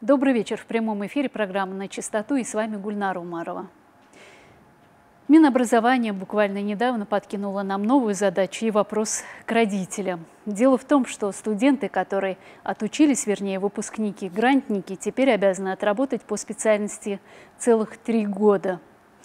Добрый вечер. В прямом эфире программа «На чистоту» и с вами Гульнара Умарова. Минобразование буквально недавно подкинуло нам новую задачу и вопрос к родителям. Дело в том, что студенты, которые отучились, вернее выпускники, грантники, теперь обязаны отработать по специальности целых 3 года.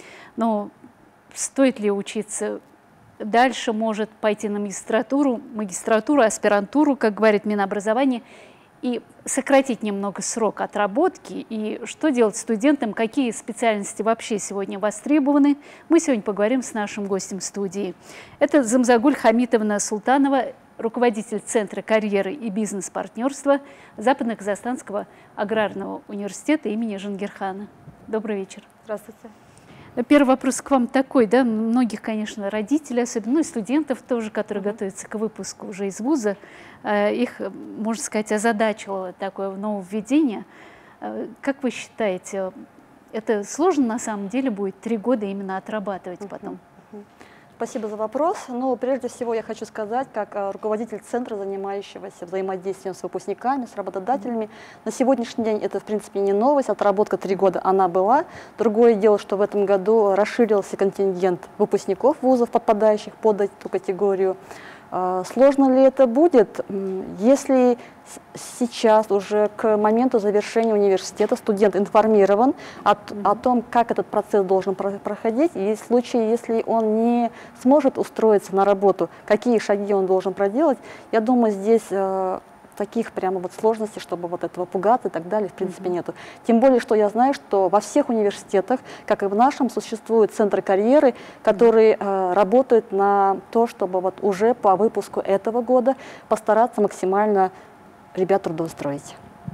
Но стоит ли учиться дальше, может пойти на магистратуру, аспирантуру, как говорит Минобразование, и сократить немного срок отработки, и что делать студентам, какие специальности вообще сегодня востребованы, мы сегодня поговорим с нашим гостем студии. Это Замзагуль Хамитовна Султанова, руководитель Центра карьеры и бизнес-партнерства Западно-Казахстанского аграрного университета имени Жангирхана. Добрый вечер. Здравствуйте. Первый вопрос к вам такой, да, многих, конечно, родителей, особенно, ну и студентов тоже, которые готовятся к выпуску уже из вуза, их, можно сказать, озадачило такое нововведение. Как вы считаете, это сложно на самом деле будет 3 года именно отрабатывать потом? Спасибо за вопрос. Но прежде всего я хочу сказать, как руководитель центра, занимающегося взаимодействием с выпускниками, с работодателями, на сегодняшний день это, в принципе, не новость. Отработка 3 года она была. Другое дело, что в этом году расширился контингент выпускников вузов, подпадающих под эту категорию. Сложно ли это будет, если сейчас уже к моменту завершения университета студент информирован о том, как этот процесс должен проходить, и в случае, если он не сможет устроиться на работу, какие шаги он должен проделать, я думаю, здесь таких прямо вот сложностей, чтобы вот этого пугаться и так далее, в принципе, нету. Тем более, что я знаю, что во всех университетах, как и в нашем, существуют центры карьеры, которые работают на то, чтобы вот уже по выпуску этого года постараться максимально ребят трудоустроить.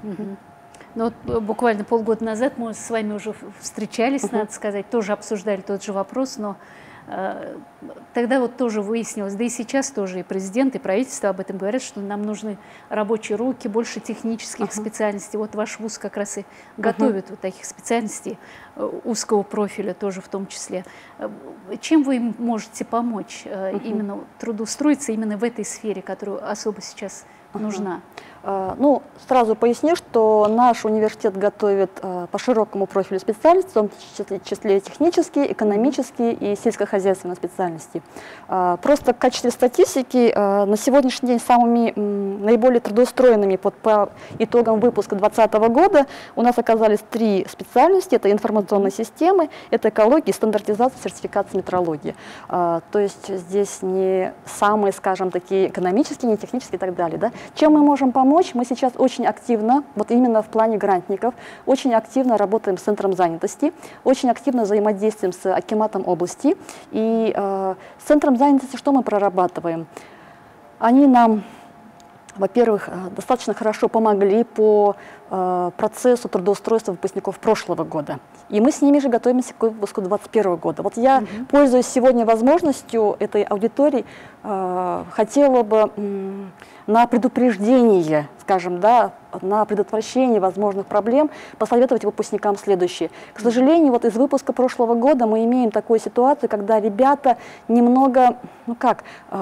Ну, вот буквально полгода назад мы с вами уже встречались, надо сказать, тоже обсуждали тот же вопрос, но тогда вот тоже выяснилось, да и сейчас тоже и президент, и правительство об этом говорят, что нам нужны рабочие руки, больше технических специальностей. Вот ваш вуз как раз и готовит вот таких специальностей, узкого профиля тоже в том числе. Чем вы им можете помочь именно трудоустроиться именно в этой сфере, которая особо сейчас нужна? Ну, сразу поясню, что наш университет готовит по широкому профилю специальностей, в том числе технические, экономические и сельскохозяйственные специальности. Просто в качестве статистики на сегодняшний день самыми наиболее трудоустроенными по итогам выпуска 2020 года у нас оказались 3 специальности. Это информационные системы, это экология, стандартизация, сертификация, метрология. То есть здесь не самые, скажем, такие экономические, не технические и так далее. Да? Чем мы можем помочь? Мы сейчас очень активно, вот именно в плане грантников, очень активно работаем с Центром занятости, очень активно взаимодействуем с Акиматом области. И с Центром занятости что мы прорабатываем? Они нам, во-первых, достаточно хорошо помогли по процессу трудоустройства выпускников прошлого года. И мы с ними же готовимся к выпуску 2021 года. Вот я, пользуясь сегодня возможностью этой аудитории, хотела бы на предупреждение, скажем, да, на предотвращение возможных проблем посоветовать выпускникам следующее. К сожалению, вот из выпуска прошлого года мы имеем такую ситуацию, когда ребята немного, ну как,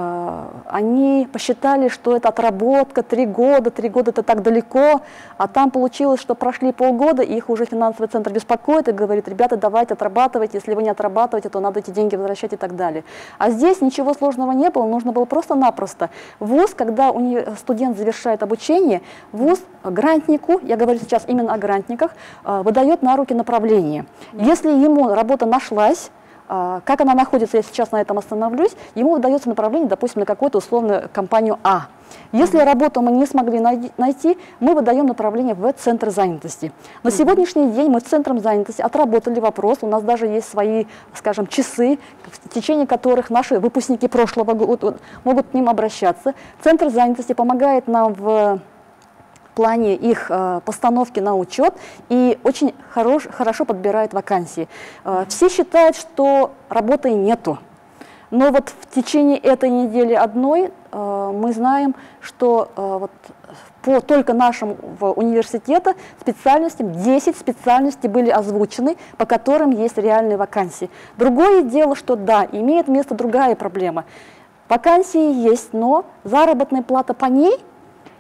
они посчитали, что это отработка, 3 года это так далеко, а там получилось, что прошли полгода, и их уже финансовый центр беспокоит и говорит: ребята, давайте отрабатывайте, если вы не отрабатываете, то надо эти деньги возвращать и так далее. А здесь ничего сложного не было, нужно было просто-напросто. ВУЗ, когда студент завершает обучение, ВУЗ грантнику, я говорю сейчас именно о грантниках, выдает на руки направление. Если ему работа нашлась, как она находится, я сейчас на этом остановлюсь, ему выдается направление, допустим, на какую-то условную компанию А. Если работу мы не смогли найти, мы выдаем направление в Центр занятости. На сегодняшний день мы с Центром занятости отработали вопрос, у нас даже есть свои, скажем, часы, в течение которых наши выпускники прошлого года могут к ним обращаться. Центр занятости помогает нам в плане их постановки на учет и очень хорошо подбирает вакансии. Все считают, что работы нету. Но вот в течение этой недели одной мы знаем, что вот по только нашему университету специальностям 10 специальностей были озвучены, по которым есть реальные вакансии. Другое дело, что да, имеет место другая проблема. Вакансии есть, но заработная плата по ней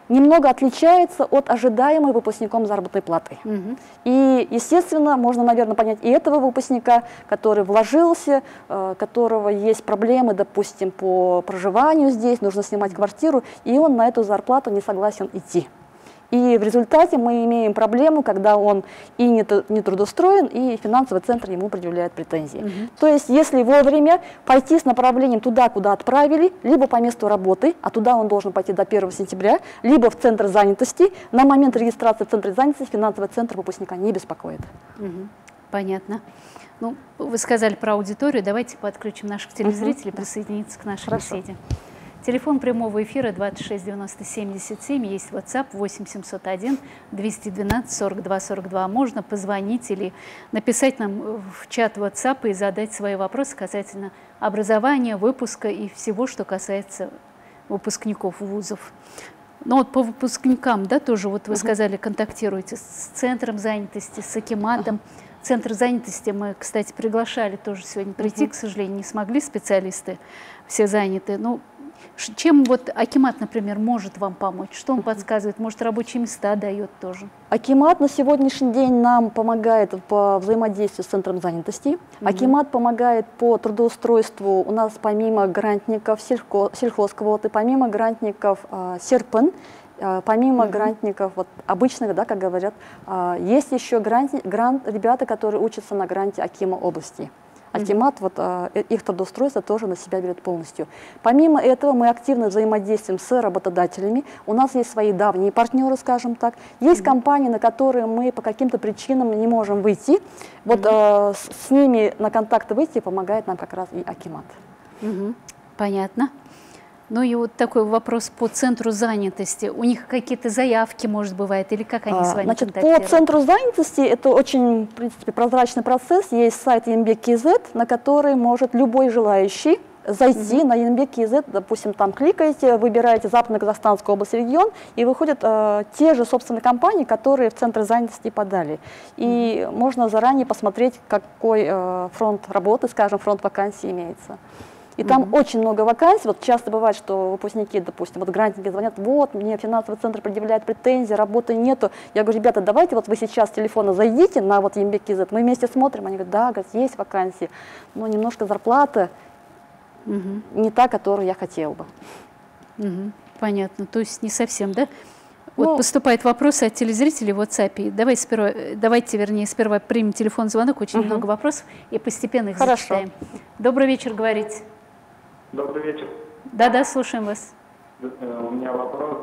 немного отличается от ожидаемой выпускником заработной платы. И, естественно, можно, наверное, понять и этого выпускника, который вложился, которого есть проблемы, допустим, по проживанию здесь, нужно снимать квартиру, и он на эту зарплату не согласен идти. И в результате мы имеем проблему, когда он и не трудоустроен, и финансовый центр ему предъявляет претензии. То есть, если вовремя пойти с направлением туда, куда отправили, либо по месту работы, а туда он должен пойти до 1 сентября, либо в центр занятости, на момент регистрации в центре занятости финансовый центр выпускника не беспокоит. Понятно. Ну, вы сказали про аудиторию, давайте подключим наших телезрителей, присоединиться к нашей беседе. Телефон прямого эфира 26 90 77, есть WhatsApp 8 701 212 42 42. Можно позвонить или написать нам в чат WhatsApp и задать свои вопросы касательно образования, выпуска и всего, что касается выпускников вузов. Но вот по выпускникам, да, тоже вот вы сказали, контактируете с центром занятости, с акиматом. Центр занятости мы, кстати, приглашали тоже сегодня прийти, к сожалению, не смогли, специалисты все заняты. Ну, чем вот акимат, например, может вам помочь? Что он подсказывает? Может, рабочие места дает тоже? Акимат на сегодняшний день нам помогает по взаимодействию с центром занятости. Акимат помогает по трудоустройству. У нас помимо грантников сельхозквоты, помимо грантников серпен, помимо грантников вот, обычных, да, как говорят, есть еще ребята, которые учатся на гранте Акима области. Акимат, вот, их трудоустройство тоже на себя берет полностью. Помимо этого мы активно взаимодействуем с работодателями. У нас есть свои давние партнеры, скажем так. Есть компании, на которые мы по каким-то причинам не можем выйти. Вот с ними на контакты выйти помогает нам как раз и акимат. Понятно. Ну и вот такой вопрос по центру занятости. У них какие-то заявки, может, бывает, или как они с вами контактируют? По центру занятости это очень, в принципе, прозрачный процесс. Есть сайт Янбек.кз, на который может любой желающий зайти на Янбек.кз, допустим, там кликаете, выбираете Западно-Казахстанскую область, регион, и выходят те же, собственно, компании, которые в центр занятости подали. И можно заранее посмотреть, какой фронт работы, скажем, фронт вакансий имеется. И там очень много вакансий. Вот часто бывает, что выпускники, допустим, вот грантники звонят, вот, мне финансовый центр предъявляет претензии, работы нету. Я говорю, ребята, давайте вот вы сейчас с телефона зайдите на вот Янбек.кз, мы вместе смотрим. Они говорят, да, говорят, есть вакансии, но немножко зарплата не та, которую я хотел бы. Понятно, то есть не совсем, да? Вот поступают вопросы от телезрителей в WhatsApp. Давайте сперва примем телефон звонок, очень много вопросов, и постепенно их зачитаем. Добрый вечер, говорите. Добрый вечер. Да, слушаем вас. У меня вопрос.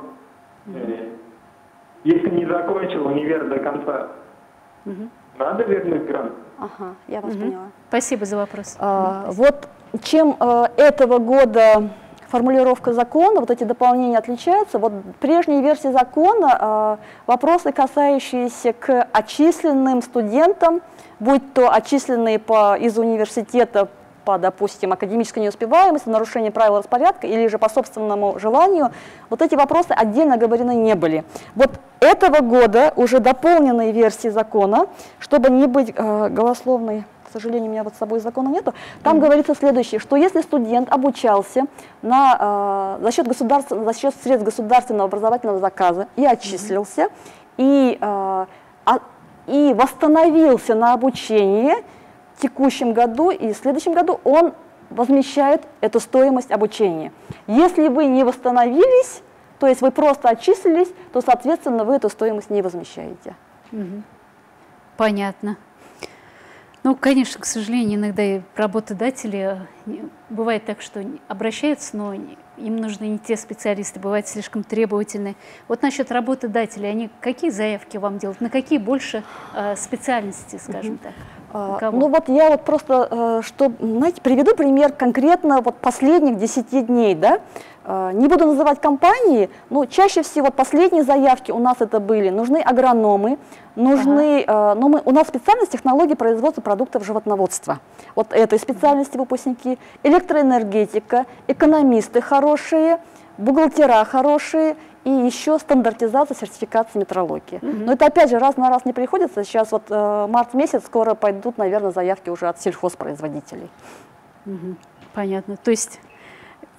Если не закончил универ до конца, надо вернуть грант? Ага, я вас поняла. Спасибо за вопрос. Вот чем этого года формулировка закона, вот эти дополнения отличаются. Вот в прежней версии закона вопросы, касающиеся к отчисленным студентам, будь то отчисленные из университета по, допустим, академической неуспеваемости, нарушение правил распорядка или же по собственному желанию, вот эти вопросы отдельно оговорены не были. Вот этого года уже дополненные версии закона, чтобы не быть голословной, к сожалению, у меня вот с собой закона нету, там говорится следующее, что если студент обучался за счет средств государственного образовательного заказа и отчислился, и восстановился на обучение в текущем году и в следующем году, он возмещает эту стоимость обучения. Если вы не восстановились, то есть вы просто отчислились, то, соответственно, вы эту стоимость не возмещаете. Понятно. Ну, конечно, к сожалению, иногда и работодатели, бывает так, что обращаются, но им нужны не те специалисты, бывают слишком требовательные. Вот насчет работодателей, они какие заявки вам делают, на какие больше специальности, скажем так? Ну вот я вот просто, знаете, приведу пример конкретно вот последних 10 дней, да. Не буду называть компании, но чаще всего последние заявки у нас это были. Нужны агрономы, у нас специальность технологии производства продуктов животноводства. Вот этой специальности выпускники. Электроэнергетика, экономисты хорошие, бухгалтера хорошие и еще стандартизация, сертификация метрологии. Но это опять же раз на раз не приходится. Сейчас вот март месяц, скоро пойдут, наверное, заявки уже от сельхозпроизводителей. Понятно. То есть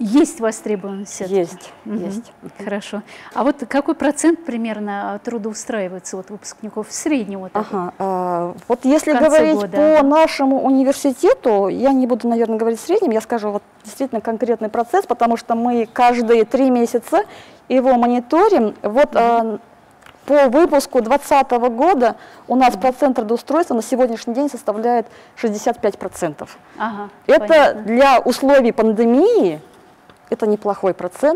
Есть востребованность? Есть, есть. Хорошо. А вот какой процент примерно трудоустраивается вот выпускников среднего? Вот если говорить по нашему университету, я не буду, наверное, говорить в среднем, я скажу вот действительно конкретный процесс, потому что мы каждые 3 месяца его мониторим. Вот по выпуску 2020 года у нас процент трудоустройства на сегодняшний день составляет 65%. Это понятно. Для условий пандемии это неплохой процент.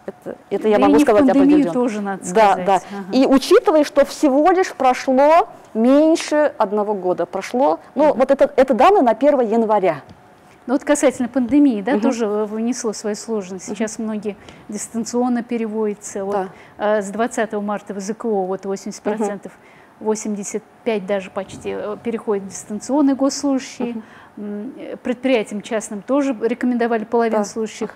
Это я могу сказать определенно. Тоже надо сказать. Да. И учитывая, что всего лишь прошло меньше 1 года, ну вот это данные на 1 января. Ну вот касательно пандемии, да, тоже внесло свою сложность. Сейчас многие дистанционно переводятся. Вот, с 20 марта в ЗКО вот 80%, 85% даже почти переходят дистанционные госслужащие. Предприятиям частным тоже рекомендовали половину служащих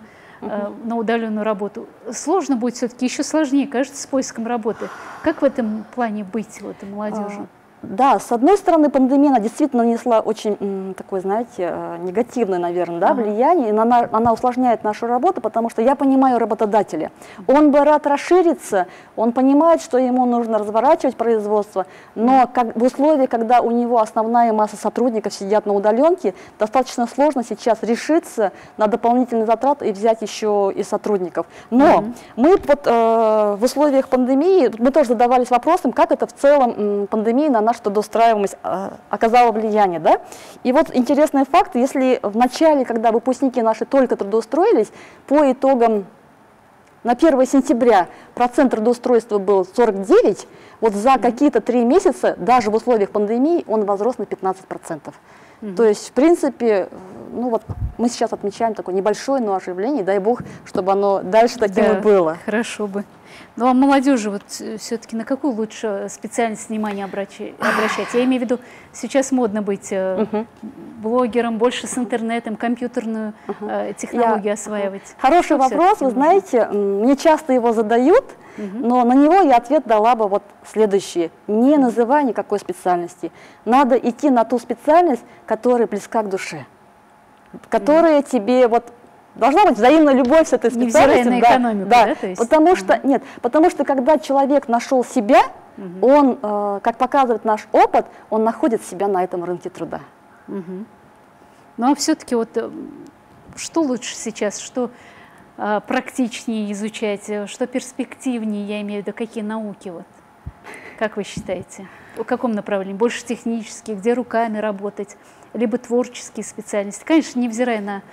на удаленную работу. Сложно будет все-таки, еще сложнее, кажется, с поиском работы. Как в этом плане быть вот, молодежи? Да, с одной стороны, пандемия действительно нанесла очень такое, знаете, негативное, наверное, да, влияние, и она усложняет нашу работу, потому что я понимаю работодателя. Он бы рад расшириться, он понимает, что ему нужно разворачивать производство, но в условиях, когда у него основная масса сотрудников сидят на удаленке, достаточно сложно сейчас решиться на дополнительные затраты и взять еще и сотрудников. Но мы вот в условиях пандемии, мы тоже задавались вопросом, как это в целом пандемия на нашу трудоустраиваемость оказала влияние, да? И вот интересный факт, если в начале, когда выпускники наши только трудоустроились, по итогам на 1 сентября процент трудоустройства был 49, вот за какие-то 3 месяца, даже в условиях пандемии, он возрос на 15%. То есть, в принципе, ну вот мы сейчас отмечаем такое небольшое, но оживление, дай бог, чтобы оно дальше таким и было. Хорошо бы. Ну а молодежи вот все-таки на какую лучше специальность внимания обращать? Я имею в виду, сейчас модно быть блогером, больше с интернетом, компьютерную технологию осваивать. Хороший вопрос, вы знаете, мне часто его задают, но на него я ответ дала бы вот следующее. Не называй никакой специальности. Надо идти на ту специальность, которая близка к душе, которая тебе вот... Должна быть взаимная любовь с этой специальностью. Невзирая на экономику, да? То есть? Потому что когда человек нашел себя, он, как показывает наш опыт, он находит себя на этом рынке труда. Ну а все-таки вот что лучше сейчас, что практичнее изучать, что перспективнее, я имею в виду, какие науки, вот, как вы считаете? В каком направлении? Больше технические, где руками работать, либо творческие специальности? Конечно, невзирая на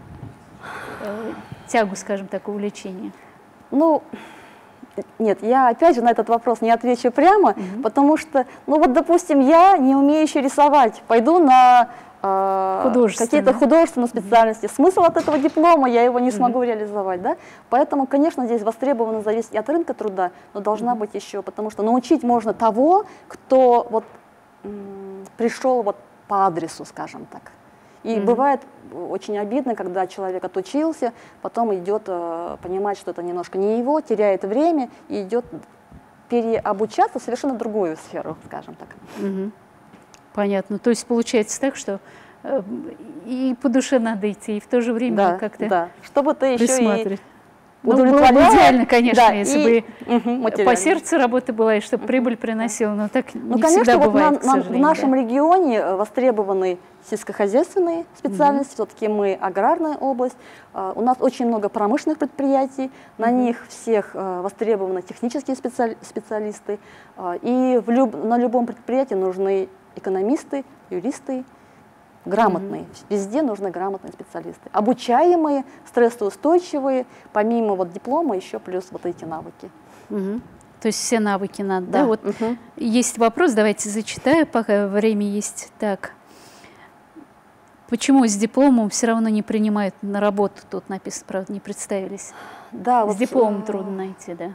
тягу, скажем так, увлечения. Ну, нет, я опять же на этот вопрос не отвечу прямо, потому что, ну вот, допустим, я, не умеющий рисовать, пойду на какие-то художественные специальности. Смысл от этого диплома, я его не смогу реализовать, да? Поэтому, конечно, здесь востребовано зависит и от рынка труда, но должна быть еще, потому что научить можно того, кто вот пришел вот по адресу, скажем так. И бывает очень обидно, когда человек отучился, потом идет понимать, что это немножко не его, теряет время и идет переобучаться в совершенно другую сферу, скажем так. Понятно. То есть получается так, что и по душе надо идти, и в то же время как-то чтобы ты еще и удовлетворяла. Было бы идеально, конечно, если бы по сердцу работа была, и чтобы прибыль приносила, но так не всегда бывает, к сожалению. В нашем регионе востребованы сельскохозяйственные специальности, все-таки мы аграрная область, у нас очень много промышленных предприятий, на них всех востребованы технические специалисты, и на любом предприятии нужны экономисты, юристы, грамотные. Везде нужны грамотные специалисты. Обучаемые, стрессоустойчивые, помимо вот диплома еще плюс вот эти навыки. То есть все навыки надо, да? Вот есть вопрос, давайте зачитаю, пока время есть. Так. Почему с дипломом все равно не принимают на работу? Тут написано, правда, не представились. Да, с дипломом трудно найти, да.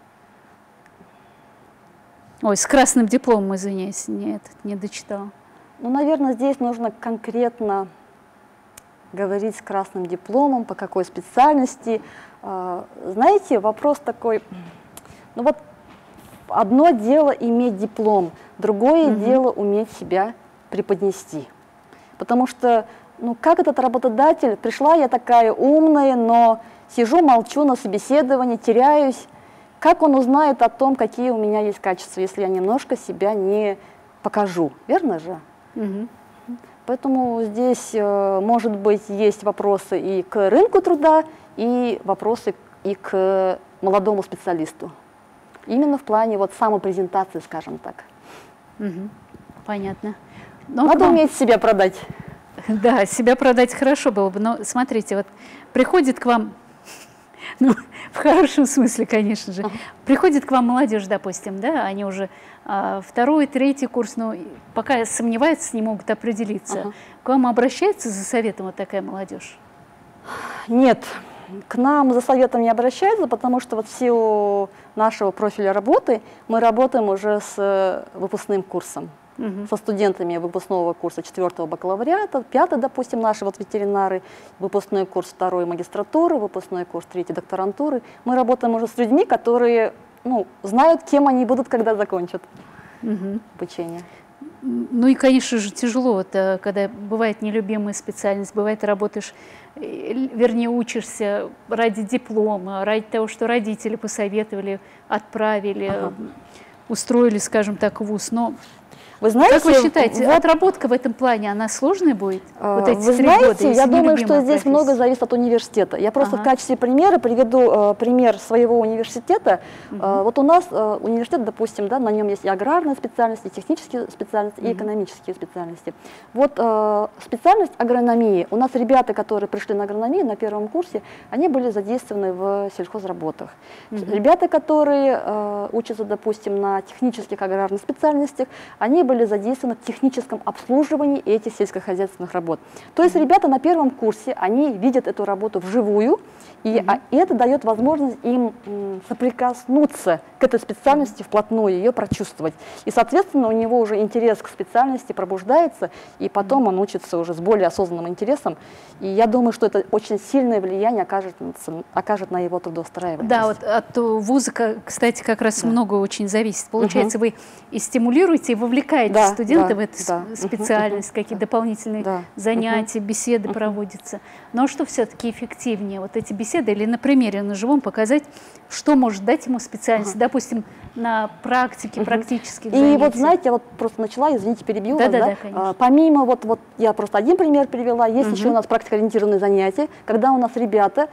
Ой, с красным дипломом, извиняюсь, не дочитала. Ну, наверное, здесь нужно конкретно говорить с красным дипломом, по какой специальности. Знаете, вопрос такой, ну вот одно дело иметь диплом, другое дело уметь себя преподнести. Потому что ну, как этот работодатель, пришла я такая умная, но сижу, молчу на собеседовании, теряюсь. Как он узнает о том, какие у меня есть качества, если я немножко себя не покажу, верно же? Угу. Поэтому здесь, может быть, есть вопросы и к рынку труда, и вопросы и к молодому специалисту. Именно в плане вот самопрезентации, скажем так. Угу. Понятно. Но надо уметь себя продать. Да, себя продать хорошо было бы. Но смотрите, вот приходит к вам, ну, в хорошем смысле, конечно же, приходит к вам молодежь, допустим, да, они уже второй, третий курс, но пока сомневаются, не могут определиться. К вам обращается за советом вот такая молодежь? Нет, к нам за советом не обращаются, потому что вот в силу нашего профиля работы мы работаем уже с выпускным курсом. Со студентами выпускного курса 4-го бакалавриата, 5-й, допустим, наши вот ветеринары, выпускной курс 2-й магистратуры, выпускной курс 3-й докторантуры. Мы работаем уже с людьми, которые, ну, знают, кем они будут, когда закончат обучение. Ну и, конечно же, тяжело, вот, когда бывает нелюбимая специальность, бывает работаешь, вернее, учишься ради диплома, ради того, что родители посоветовали, отправили, устроили, скажем так, в вуз. Но вы знаете, как вы считаете, отработка в этом плане, она сложная будет? Вот эти вы знаете, года, я думаю, что здесь профессия? много зависит от университета. Я просто в качестве примера приведу пример своего университета. Вот у нас университет, допустим, да, на нем есть и аграрные специальности, и технические специальности, и экономические специальности. Вот специальность агрономии. У нас ребята, которые пришли на агрономию на первом курсе, они были задействованы в сельхозработах. Ребята, которые учатся, допустим, на технических аграрных специальностях, они были задействованы в техническом обслуживании этих сельскохозяйственных работ. То есть ребята на первом курсе, они видят эту работу вживую, и это дает возможность им соприкоснуться к этой специальности вплотную, ее прочувствовать. И, соответственно, у него уже интерес к специальности пробуждается, и потом он учится уже с более осознанным интересом. И я думаю, что это очень сильное влияние окажет на его трудоустраивание. Да, вот от вуза, кстати, как раз много очень зависит. Получается, вы и стимулируете, и вовлекаете студентов в эту специальность, какие дополнительные занятия, беседы проводятся. Но что все-таки эффективнее? Вот эти беседы или на примере, на живом показать, что может дать ему специальность, допустим, на практике, практических занятиях. И вот, знаете, я вот просто начала, извините, перебью вас, да? Конечно. Помимо, вот я просто один пример привела, есть еще у нас практикоориентированные занятия, когда у нас ребята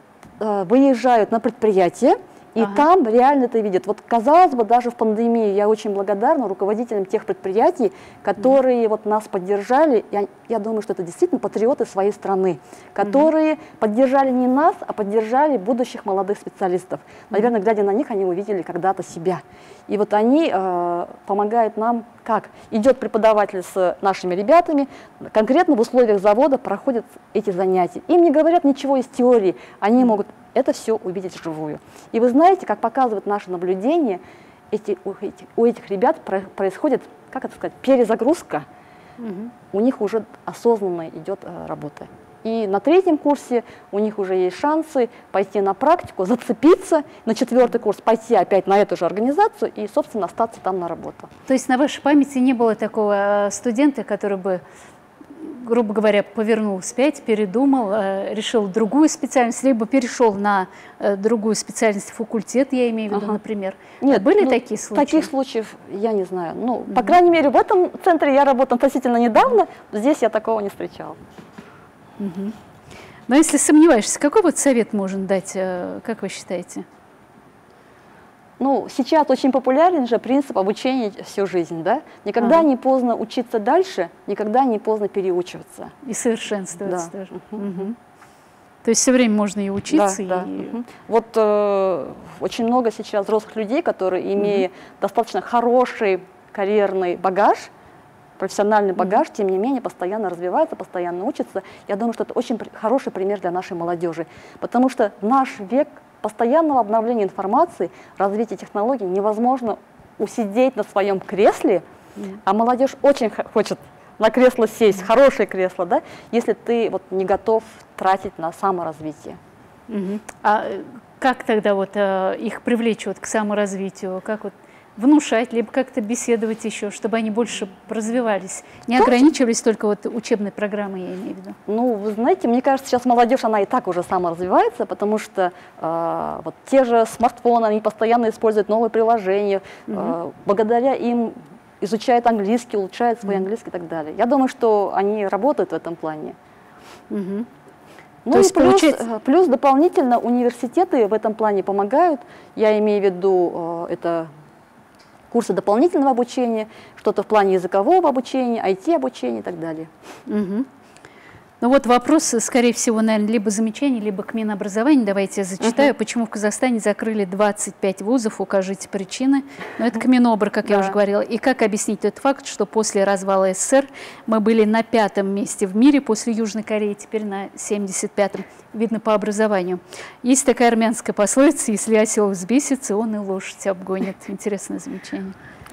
выезжают на предприятие, и там реально это видят. Вот, казалось бы, даже в пандемии я очень благодарна руководителям тех предприятий, которые вот нас поддержали. Я думаю, что это действительно патриоты своей страны, которые поддержали не нас, а поддержали будущих молодых специалистов. Наверное, глядя на них, они увидели когда-то себя. И вот они помогают нам, как? Идет преподаватель с нашими ребятами, конкретно в условиях завода проходят эти занятия. Им не говорят ничего из теории, они могут это все увидеть вживую. И вы знаете, как показывает наше наблюдение, у этих ребят происходит, как это сказать, перезагрузка. У них уже осознанно идет работа. И на 3-м курсе у них уже есть шансы пойти на практику, зацепиться, на 4-й курс пойти опять на эту же организацию и, собственно, остаться там на работу. То есть на вашей памяти не было такого студента, который бы, грубо говоря, повернул вспять, передумал, решил другую специальность, либо перешел на другую специальность, факультет, я имею в виду, например. Нет, были такие случаи? Таких случаев я не знаю. Ну, по крайней мере, в этом центре я работаю относительно недавно, здесь я такого не встречала. Но если сомневаешься, какой вот совет можно дать, как вы считаете? Ну, сейчас очень популярен же принцип обучения всю жизнь, да? Никогда не поздно учиться дальше, никогда не поздно переучиваться. И совершенствоваться тоже. То есть все время можно и учиться. Вот очень много сейчас взрослых людей, которые, имея достаточно хороший карьерный багаж, профессиональный багаж, тем не менее, постоянно развивается, постоянно учится. Я думаю, что это очень хороший пример для нашей молодежи, потому что в наш век постоянного обновления информации, развития технологий невозможно усидеть на своем кресле, а молодежь очень хочет на кресло сесть, хорошее кресло, да, если ты вот не готов тратить на саморазвитие. А как тогда вот их привлечь вот к саморазвитию? Как вот внушать, либо как-то беседовать еще, чтобы они больше развивались, не ограничивались только вот учебной программой, я имею в виду? Ну, вы знаете, мне кажется, сейчас молодежь, она и так уже саморазвивается, потому что вот те же смартфоны, они постоянно используют новые приложения, благодаря им изучают английский, улучшают свой английский и так далее. Я думаю, что они работают в этом плане. Ну То и есть плюс дополнительно университеты в этом плане помогают. Я имею в виду это курсы дополнительного обучения, что-то в плане языкового обучения, IT-обучения и так далее. Ну вот вопрос, скорее всего, наверное, либо замечание, либо к Минобразованию. Давайте я зачитаю, почему в Казахстане закрыли 25 вузов, укажите причины. Но это к Минобр, как я уже говорила. И как объяснить тот факт, что после развала СССР мы были на 5-м месте в мире после Южной Кореи, теперь на 75-м, видно по образованию. Есть такая армянская пословица: если осел взбесится, он и лошадь обгонит. Интересное замечание.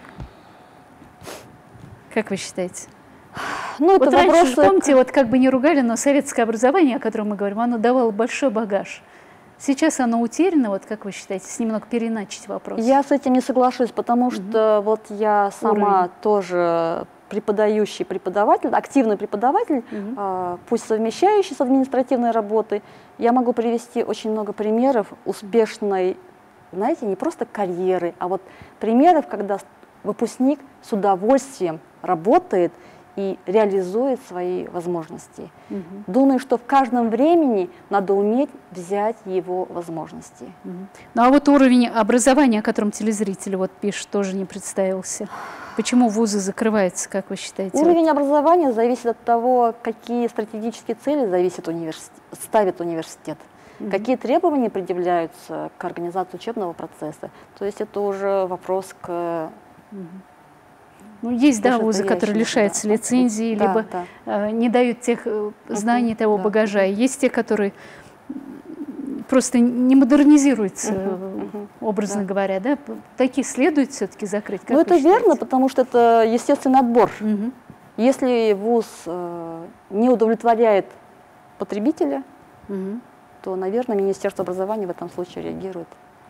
Как вы считаете? Ну, это вот раньше, вопрос... помните, вот как бы не ругали, но советское образование, о котором мы говорим, оно давало большой багаж. Сейчас оно утеряно, вот как вы считаете, с немного переначить вопрос? Я с этим не соглашусь, потому что вот я сама тоже преподающий преподаватель, активный преподаватель, пусть совмещающий с административной работой. Я могу привести очень много примеров успешной, знаете, не просто карьеры, а вот примеров, когда выпускник с удовольствием работает и реализует свои возможности. Думаю, что в каждом времени надо уметь взять его возможности. Ну а вот уровень образования, о котором телезрители вот пишут, тоже не представился. Почему вузы закрываются, как вы считаете? Уровень образования зависит от того, какие стратегические цели ставит университет. Какие требования предъявляются к организации учебного процесса. То есть это уже вопрос к... Ну, есть, да, вузы, которые лишаются лицензии, либо не дают тех знаний, того багажа. Есть те, которые просто не модернизируются, образно говоря. Да? Такие следует все-таки закрыть. Ну, это верно, потому что это естественный отбор. Если вуз не удовлетворяет потребителя, то, наверное, Министерство образования в этом случае реагирует.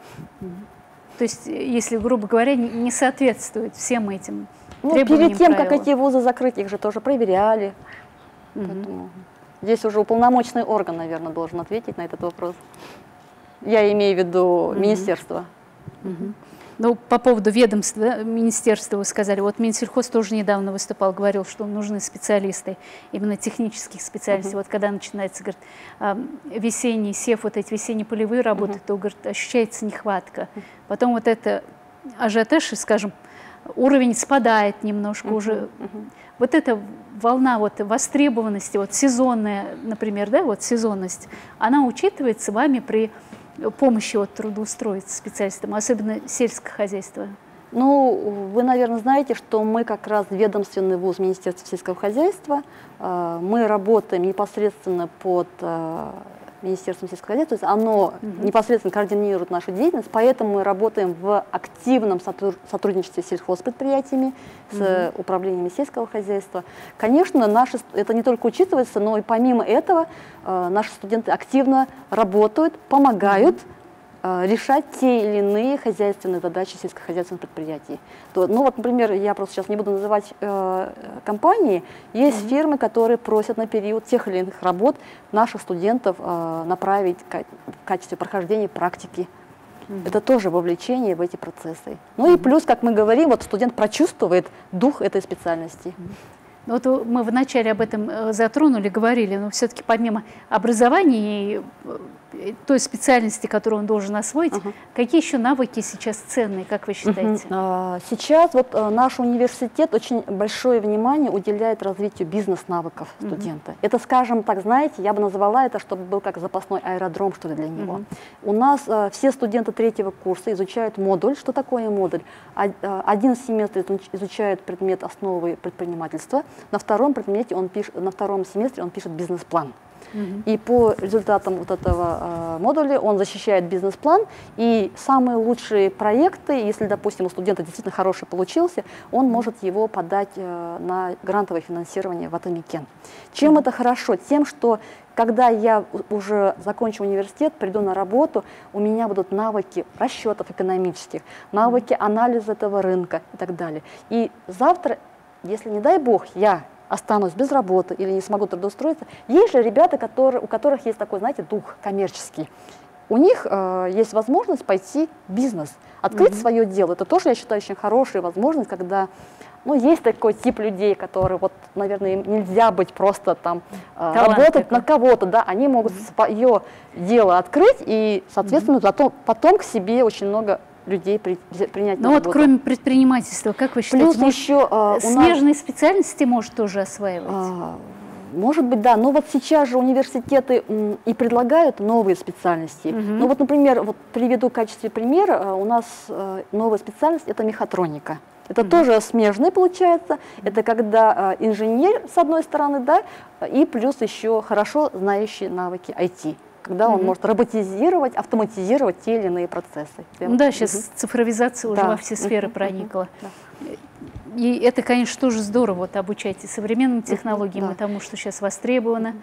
То есть, если, грубо говоря, не соответствует всем этим требованиям, перед тем, как эти вузы закрыть, их же тоже проверяли. Поэтому здесь уже уполномоченный орган, наверное, должен ответить на этот вопрос. Я имею в виду министерство. Ну, по поводу ведомства, министерства вы сказали, вот Минсельхоз тоже недавно выступал, говорил, что нужны специалисты, именно технических специалистов. Вот когда начинается, говорит, весенний сев, вот эти весенние полевые работы, то, говорит, ощущается нехватка. Потом вот это ажиотаж, скажем, уровень спадает немножко уже. Вот эта волна вот востребованности, вот сезонная, например, да, вот сезонность, она учитывается вами при помощи вот трудоустроиться специалистам, особенно сельское хозяйство? Ну, вы, наверное, знаете, что мы как раз ведомственный вуз Министерства сельского хозяйства. Мы работаем непосредственно под Министерством сельского хозяйства, то есть оно непосредственно координирует нашу деятельность, поэтому мы работаем в активном сотрудничестве с сельхозпредприятиями, с управлениями сельского хозяйства. Конечно, это не только учитывается, но и помимо этого наши студенты активно работают, помогают решать те или иные хозяйственные задачи сельскохозяйственных предприятий. Ну вот, например, я просто сейчас не буду называть компании, есть фирмы, которые просят на период тех или иных работ наших студентов направить в качестве прохождения практики. Это тоже вовлечение в эти процессы. Ну и плюс, как мы говорим, вот студент прочувствует дух этой специальности. Вот мы вначале об этом затронули, говорили, но все-таки помимо образования и той специальности, которую он должен освоить, какие еще навыки сейчас ценные, как вы считаете? Сейчас вот наш университет очень большое внимание уделяет развитию бизнес-навыков студента. Это, скажем так, знаете, я бы назвала это, чтобы был как запасной аэродром, что ли, для него. У нас все студенты 3-го курса изучают модуль. Что такое модуль? Один семестр изучает предмет основы предпринимательства, на втором семестре он пишет бизнес-план. И по результатам вот этого модуля он защищает бизнес-план, и самые лучшие проекты, если, допустим, у студента действительно хороший получился, он может его подать на грантовое финансирование в Атамикен. Чем это хорошо? Тем, что когда я уже закончу университет, приду на работу, у меня будут навыки расчетов экономических, навыки анализа этого рынка и так далее. И завтра, если, не дай бог, я останусь без работы или не смогу трудоустроиться, есть же ребята, у которых есть такой, знаете, дух коммерческий. У них есть возможность пойти в бизнес, открыть свое дело. Это тоже, я считаю, очень хорошая возможность, когда есть такой тип людей, которые, вот, наверное, им нельзя быть просто там, работать на кого-то, да, они могут свое дело открыть и, соответственно, потом к себе очень много людей принять на работу. Вот кроме предпринимательства, как вы считаете, плюс еще смежные специальности может тоже осваивать? Может быть, да. Но вот сейчас же университеты и предлагают новые специальности. Ну вот, например, вот приведу в качестве примера, у нас новая специальность – это мехатроника. Это тоже смежный получается. Это когда инженер, с одной стороны, да, и плюс еще хорошо знающий навыки IT. Когда он может роботизировать, автоматизировать те или иные процессы. Ну да, сейчас цифровизация уже во все сферы проникла. И это, конечно, тоже здорово, вот, обучать и современным технологиям, и тому, что сейчас востребовано,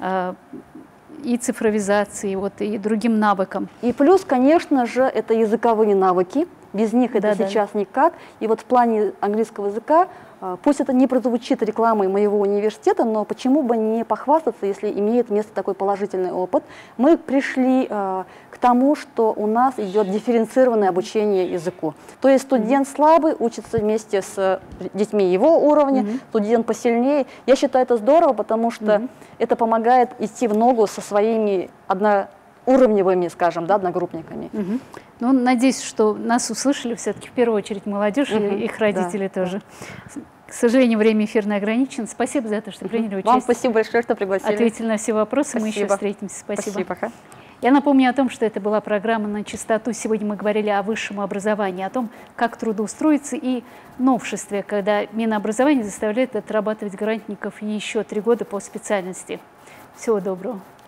и цифровизации, вот, и другим навыкам. И плюс, конечно же, это языковые навыки. Без них это сейчас никак. И вот в плане английского языка, пусть это не прозвучит рекламой моего университета, но почему бы не похвастаться, если имеет место такой положительный опыт. Мы пришли к тому, что у нас идет дифференцированное обучение языку. То есть студент слабый учится вместе с детьми его уровня, студент посильнее. Я считаю это здорово, потому что это помогает идти в ногу со своими уровневыми, скажем, да, одногруппниками. Ну, надеюсь, что нас услышали все-таки в первую очередь молодежь и их родители тоже. К сожалению, время эфирное ограничено. Спасибо за то, что приняли участие. Вам спасибо большое, что пригласили. Ответили на все вопросы. Спасибо. Мы еще встретимся. Спасибо. Спасибо. Я напомню о том, что это была программа «На чистоту». Сегодня мы говорили о высшем образовании, о том, как трудоустроиться и новшестве, когда Минобразование заставляет отрабатывать грантников еще 3 года по специальности. Всего доброго.